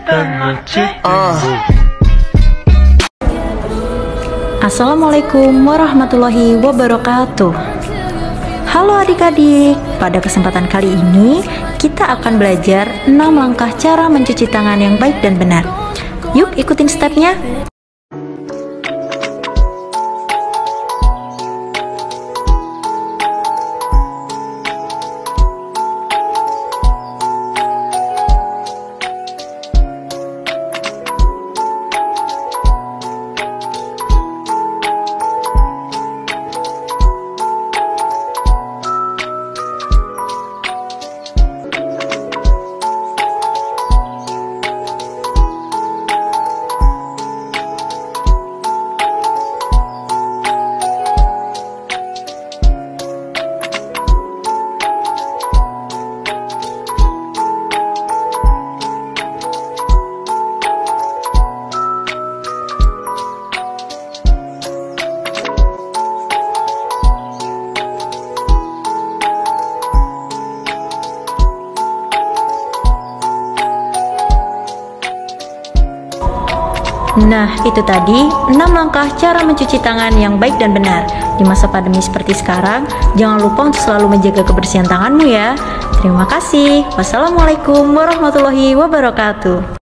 Assalamualaikum warahmatullahi wabarakatuh. Halo adik-adik, pada kesempatan kali ini kita akan belajar 6 langkah cara mencuci tangan yang baik dan benar. Yuk ikutin stepnya. Nah, itu tadi 6 langkah cara mencuci tangan yang baik dan benar. Di masa pandemi seperti sekarang, jangan lupa untuk selalu menjaga kebersihan tanganmu ya. Terima kasih. Wassalamualaikum warahmatullahi wabarakatuh.